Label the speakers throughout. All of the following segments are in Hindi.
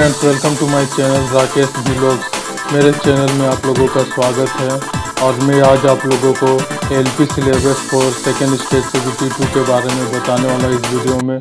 Speaker 1: Friends, welcome to my channel Rakesh vlogs. मेरे चैनल में आप लोगों का स्वागत है और मैं आज आप लोगों को LP syllabus for second stage CBT 2 के बारे में बताने वाला इस वीडियो में।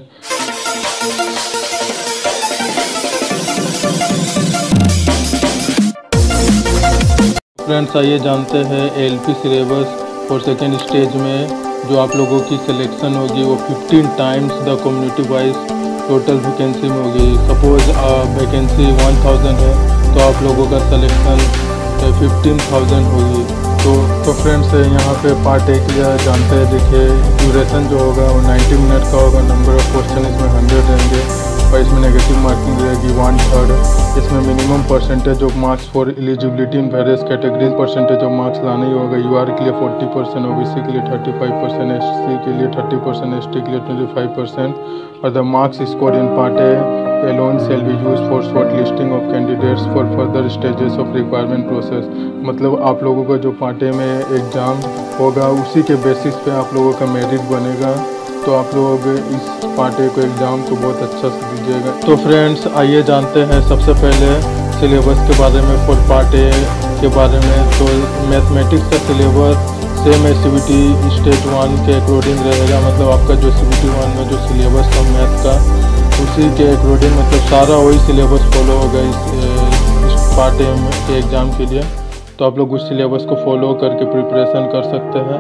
Speaker 1: फ्रेंड्स, आइए जानते हैं LP syllabus for second stage में जो आप लोगों की सिलेक्शन होगी वो 15 times the community wise total vacancy में होगी। सपोज वैकेंसी 1000 है तो आप लोगों का सिलेक्शन 15,000 होगी। तो फ्रेंड्स, यहाँ पे पार्ट ए किया जानते हैं। देखिए, ड्यूरेशन जो होगा वो 90 मिनट का होगा। नंबर ऑफ क्वेश्चन इसमें 100 रहेंगे और इसमें नेगेटिव मार्किंग रहेगी 1/3। इसमें minimum percentage of marks for eligibility in various categories percentage of marks लाना ही होगा। यूआर के लिए 40%, ओबीसी के लिए 35%, एससी के लिए 30%, एसटी के लिए 25%। और the marks score in part A alone shall be used for shortlisting of candidates for further stages of requirement process। मतलब आप लोगों का जो पार्ट ए में एग्ज़ाम होगा उसी के बेसिस पे आप लोगों का मेरिट बनेगा। तो आप लोग इस पार्ट ए को एग्ज़ाम को बहुत अच्छा से दीजिएगा। तो फ्रेंड्स, आइए जानते हैं सबसे पहले सिलेबस के बारे में फॉर पार्ट ए के बारे में। तो मैथमेटिक्स का सिलेबस सेम है CBT स्टेज 1 के अकॉर्डिंग रहेगा। मतलब आपका जो CBT 1 में जो सिलेबस था मैथ का उसी के अकॉर्डिंग मतलब सारा वही सिलेबस फॉलो होगा इस पार्ट ए के एग्ज़ाम के लिए। तो आप लोग उस सिलेबस को फॉलो करके प्रिपरेशन कर सकते हैं।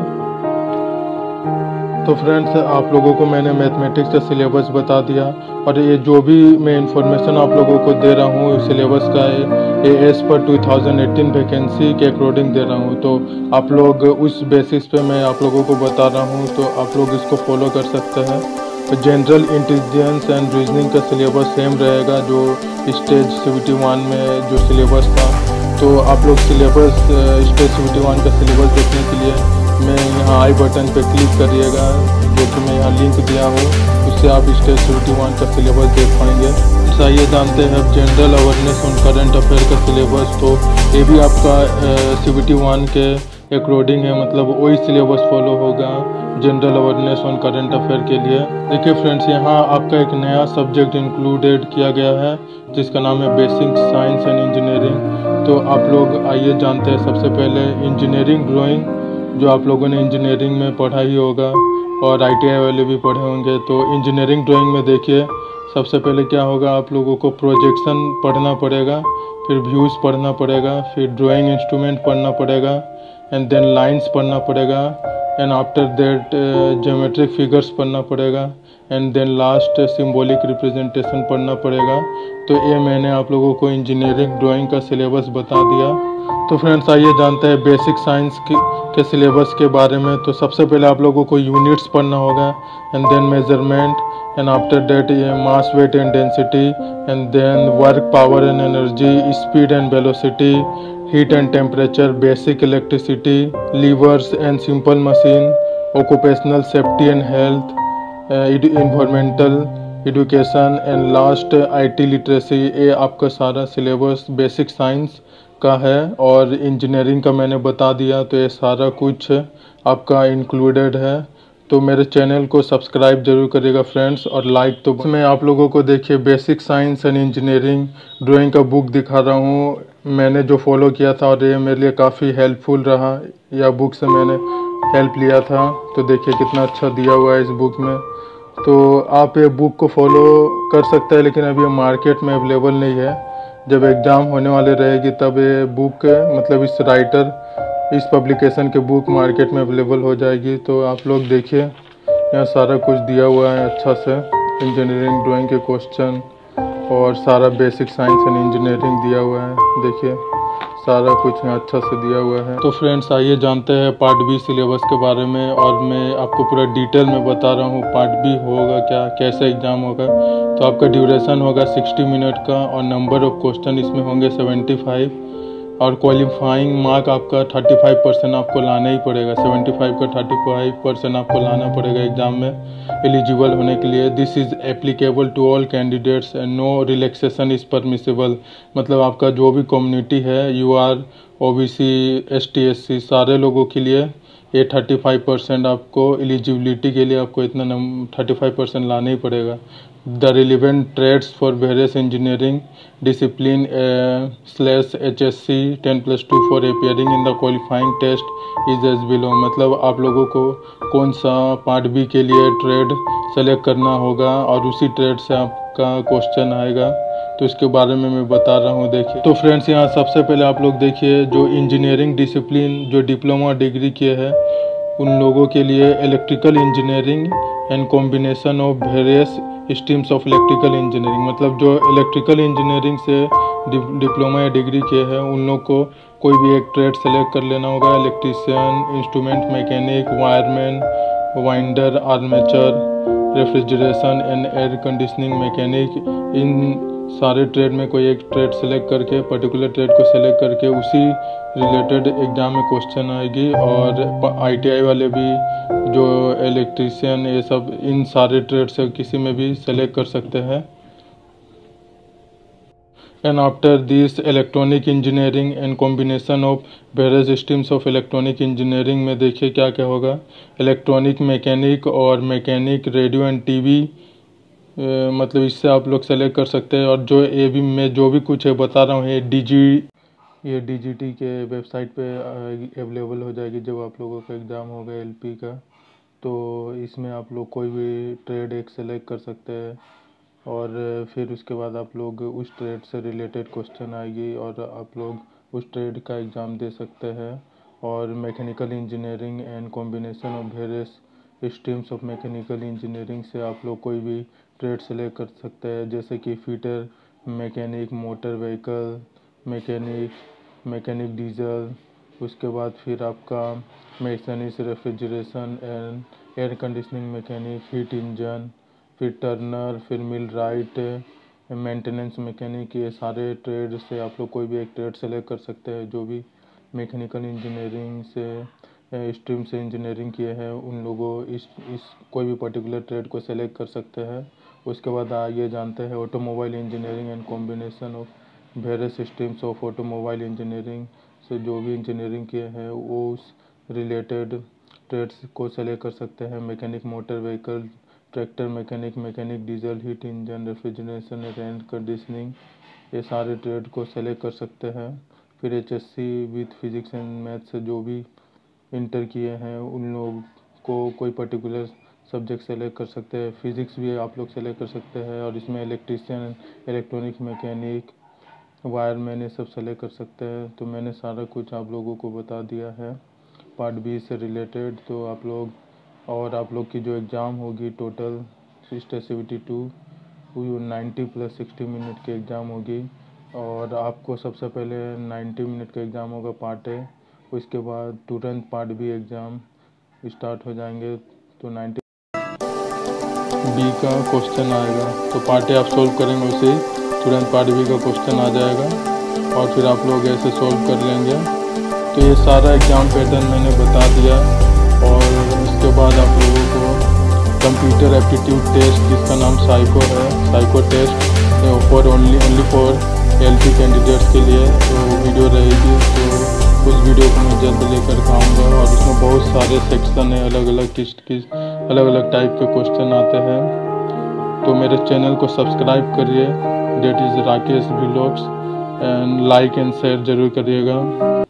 Speaker 1: तो फ्रेंड्स, आप लोगों को मैंने मैथमेटिक्स का सिलेबस बता दिया और ये जो भी मैं इंफॉर्मेशन आप लोगों को दे रहा हूँ सिलेबस का ये एज पर 2018 वैकेंसी के अकॉर्डिंग दे रहा हूँ। तो आप लोग उस बेसिस पे मैं आप लोगों को बता रहा हूँ, तो आप लोग इसको फॉलो कर सकते हैं। तो जनरल इंटेलिजेंस एंड रीजनिंग का सिलेबस सेम रहेगा जो स्टेज CBT 1 में जो सिलेबस था। तो आप लोग सिलेबस स्टेज CBT 1 का सिलेबस देखने के लिए मैं यहाँ आई बटन पे क्लिक करिएगा, जो कि मैं यहाँ लिंक दिया हूँ, उससे आप स्टेज CBT 1 का सिलेबस देख पाएंगे। आइए जानते हैं general awareness on current affair का सिलेबस। तो ये भी आपका CBT 1 के अकॉर्डिंग है, मतलब वही सिलेबस फॉलो होगा general awareness on current affair के लिए। देखिए फ्रेंड्स, यहाँ आपका एक नया सब्जेक्ट इंक्लूडेड किया गया है जिसका नाम है बेसिक साइंस एंड इंजीनियरिंग। तो आप लोग आइए जानते हैं सबसे पहले इंजीनियरिंग ड्राइंग, जो आप लोगों ने इंजीनियरिंग में पढ़ा ही होगा और ITI वाले भी पढ़े होंगे। तो इंजीनियरिंग ड्राइंग में देखिए सबसे पहले क्या होगा, आप लोगों को प्रोजेक्शन पढ़ना पड़ेगा, फिर व्यूज़ पढ़ना पड़ेगा, फिर ड्राइंग इंस्ट्रूमेंट पढ़ना पड़ेगा, एंड देन लाइंस पढ़ना पड़ेगा, and after that geometric figures पढ़ना पड़ेगा, and then last symbolic representation पढ़ना पड़ेगा। तो ये मैंने आप लोगों को इंजीनियरिंग ड्राइंग का सिलेबस बता दिया। तो फ्रेंड्स, आइए जानते हैं बेसिक साइंस के सिलेबस के बारे में। तो सबसे पहले आप लोगों को यूनिट्स पढ़ना होगा, and then measurement, and after that ये mass weight and density, and then work power and energy, speed and velocity, heat and temperature, basic electricity, levers and simple machine, occupational safety and health, environmental education, and last IT literacy. ये आपका सारा सिलेबस बेसिक साइंस का है और इंजीनियरिंग का मैंने बता दिया। तो ये सारा कुछ आपका इंक्लूडेड है। तो मेरे चैनल को सब्सक्राइब जरूर करिएगा फ्रेंड्स, और लाइक। तो मैं आप लोगों को देखिए basic science and engineering drawing का बुक दिखा रहा हूँ, मैंने जो फॉलो किया था और ये मेरे लिए काफ़ी हेल्पफुल रहा। यह बुक से मैंने हेल्प लिया था। तो देखिए कितना अच्छा दिया हुआ है इस बुक में। तो आप ये बुक को फॉलो कर सकते हैं, लेकिन अभी ये मार्केट में अवेलेबल नहीं है। जब एग्ज़ाम होने वाले रहेगी तब ये बुक मतलब इस राइटर इस पब्लिकेशन के बुक मार्केट में अवेलेबल हो जाएगी। तो आप लोग देखिए यहाँ सारा कुछ दिया हुआ है अच्छा से, इंजीनियरिंग ड्राइंग के क्वेश्चन और सारा बेसिक साइंस एंड इंजीनियरिंग दिया हुआ है। देखिए सारा कुछ यहाँ अच्छा से दिया हुआ है। तो फ्रेंड्स, आइए जानते हैं पार्ट बी सिलेबस के बारे में, और मैं आपको पूरा डिटेल में बता रहा हूँ पार्ट बी होगा क्या, कैसे एग्ज़ाम होगा। तो आपका ड्यूरेशन होगा 60 मिनट का और नंबर ऑफ क्वेश्चन इसमें होंगे 75, और क्वालिफाइंग मार्क आपका 35% आपको लाना ही पड़ेगा। 75 का 35% आपको लाना पड़ेगा एग्ज़ाम में एलिजिबल होने के लिए। This is applicable to all candidates and no relaxation is permissible. मतलब आपका जो भी कम्युनिटी है UR, OBC, ST, SC सारे लोगों के लिए ये 35% आपको एलिजिबिलिटी के लिए आपको इतना 35% लाना ही पड़ेगा। the relevant trades for various engineering discipline /HSC 10+2 for appearing in the qualifying test is as below। मतलब आप लोगों को कौन सा पार्ट बी के लिए ट्रेड सेलेक्ट करना होगा और उसी ट्रेड से आपका क्वेश्चन आएगा, तो इसके बारे में मैं बता रहा हूँ। देखिए तो फ्रेंड्स, यहाँ सबसे पहले आप लोग देखिए जो इंजीनियरिंग डिसिप्लिन जो डिप्लोमा डिग्री किए हैं उन लोगों के लिए electrical engineering and combination of various streams of electrical engineering, मतलब जो इलेक्ट्रिकल इंजीनियरिंग से डिप्लोमा या डिग्री किए हैं उन लोग को कोई भी एक ट्रेड सेलेक्ट कर लेना होगा। Electrician, instrument mechanic, wireman, winder, armature, refrigeration and air conditioning mechanic, इन सारे ट्रेड में कोई एक ट्रेड सेलेक्ट करके पर्टिकुलर ट्रेड को सेलेक्ट करके उसी रिलेटेड एग्ज़ाम में क्वेश्चन आएगी। और आईटीआई वाले भी जो इलेक्ट्रीशियन ये सब इन सारे ट्रेड से किसी में भी सेलेक्ट कर सकते हैं। And after this electronic engineering and combination of various streams of electronic engineering में देखिए क्या क्या होगा। इलेक्ट्रॉनिक मैकेनिक और मैकेनिक, रेडियो एंड टीवी, मतलब इससे आप लोग सेलेक्ट कर सकते हैं। और जो ये भी मैं जो भी कुछ है बता रहा हूँ ये डीजीटी के वेबसाइट पे अवेलेबल हो जाएगी जब आप लोगों का एग्ज़ाम होगा एलपी का। तो इसमें आप लोग कोई भी ट्रेड एक सेलेक्ट कर सकते हैं और फिर उसके बाद आप लोग उस ट्रेड से रिलेटेड क्वेश्चन आएगी और आप लोग उस ट्रेड का एग्ज़ाम दे सकते हैं। और mechanical engineering and combination of various streams of mechanical engineering से आप लोग कोई भी ट्रेड सेलेक्ट कर सकते हैं, जैसे कि fitter mechanic, motor vehicle mechanic diesel, उसके बाद फिर आपका mechanics, refrigeration and air conditioning mechanic, heat engine, फिर टर्नर, फिर मिल राइट, मेंटेनेंस मैकेनिक, ये सारे ट्रेड से आप लोग कोई भी एक ट्रेड सेलेक्ट कर सकते हैं। जो भी मैकेनिकल इंजीनियरिंग से स्ट्रीम से इंजीनियरिंग किए हैं उन लोगों इस कोई भी पर्टिकुलर ट्रेड को सेलेक्ट कर सकते हैं। उसके बाद आइए जानते हैं automobile engineering and combination of various streams of automobile engineering से जो भी इंजीनियरिंग किए हैं वो उस रिलेटेड ट्रेड्स को सेलेक्ट कर सकते हैं। Mechanic motor vehicle, tractor mechanic, mechanic diesel, heat engine, refrigeration, air conditioning, ये सारे ट्रेड को सेलेक्ट कर सकते हैं। फिर HSC with physics and math से जो भी इंटर किए हैं उन लोग को कोई पर्टिकुलर सब्जेक्ट सेलेक्ट कर सकते हैं। फिज़िक्स भी आप लोग सेलेक्ट कर सकते हैं और इसमें इलेक्ट्रीशियन, इलेक्ट्रॉनिक मैकेनिक, वायरमैन ये सब सेलेक्ट कर सकते हैं। तो मैंने सारा कुछ आप लोगों को बता दिया है पार्ट बी से रिलेटेड। तो आप लोग की जो एग्ज़ाम होगी टोटल 672 90+60 मिनट की एग्ज़ाम होगी। और आपको सबसे पहले 90 मिनट का एग्ज़ाम होगा पार्ट ए, उसके बाद तुरंत पार्ट बी एग्ज़ाम स्टार्ट हो जाएंगे। तो 90 बी का क्वेश्चन आएगा, तो पार्ट ए आप सोल्व करेंगे उसे तुरंत पार्ट बी का क्वेश्चन आ जाएगा और फिर आप लोग ऐसे सोल्व कर लेंगे। तो ये सारा एग्ज़ाम पैटर्न मैंने बता दिया। और इसके बाद आप लोगों को कंप्यूटर एप्टीट्यूड टेस्ट जिसका नाम साइको है, psycho test for only for LP candidates के लिए तो वीडियो रहेगी। तो उस वीडियो को मैं जल्द लेकर आऊँगा और उसमें बहुत सारे सेक्शन है, अलग अलग टाइप के क्वेश्चन आते हैं। तो मेरे चैनल को सब्सक्राइब करिए, that is Rakesh vlogs, and like and share ज़रूर करिएगा।